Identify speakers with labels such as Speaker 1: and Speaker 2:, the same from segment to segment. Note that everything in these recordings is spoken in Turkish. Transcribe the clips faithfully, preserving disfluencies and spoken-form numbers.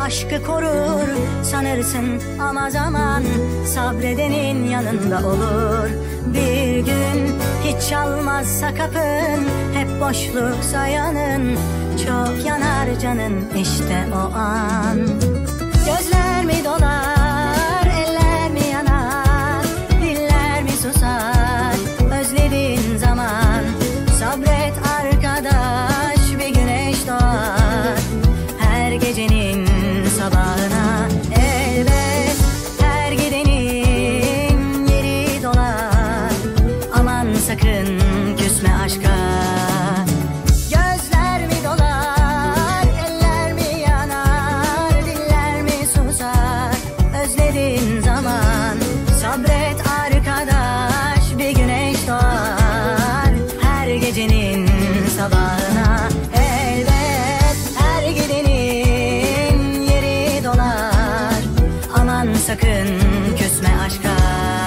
Speaker 1: aşkı korur sanırsın ama zaman sabredenin yanında olur. Bir gün hiç çalmazsa kapın, hep boşluksa yanın, çok yanar canın işte o an. Gözler mi dolar, eller mi yanar, diller mi susar özlediğin zaman? Sabret arkadaş, bir güneş doğar her gecenin sabahına. Elbet her gidenin yeri dolar, aman sakın küsme aşka. Gözler mi dolar, eller mi yanar, diller mi susar özlediğin zaman? Sabret arkadaş, bir güneş doğar her gecenin sabahına. Elbet her gidenin yeri dolar, aman sakın küsme aşka.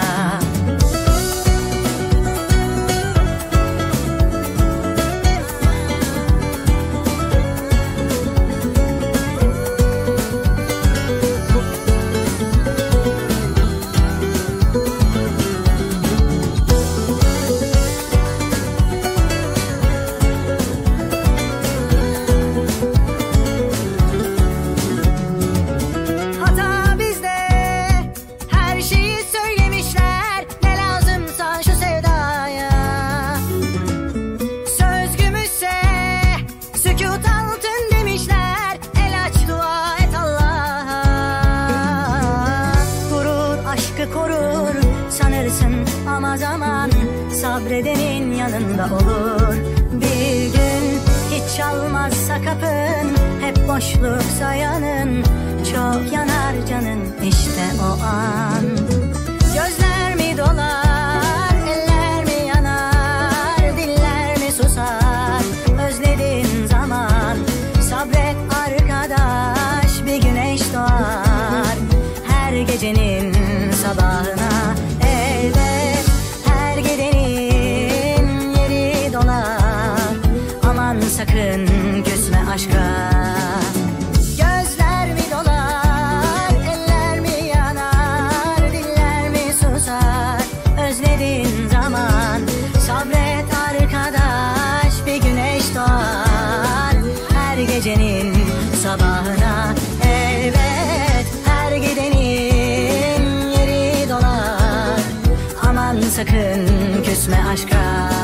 Speaker 1: Korur sanırsın ama zaman sabredenin yanında olur. Bir gün hiç çalmazsa kapın, hep boşluksa yanın, çok yanar canın işte o an. Gözler mi dolar, eller mi yanar, diller mi susar özlediğin zaman? Sabret arkadaş, bir güneş doğar her gecenin sabahına. Elbet her gidenin yeri dolar, aman sakın küsme aşka. Gözler mi dolar, eller mi yanar, diller mi susar özlediğin zaman? Sabret arkadaş, bir güneş doğar her gecenin sabahına. Elbet her gidenin yeri dolar, aman sakın küsme aşka.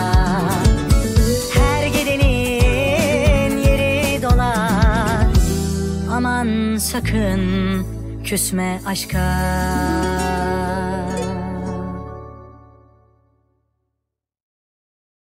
Speaker 1: Her gidenin yeri dolar, aman sakın küsme aşka.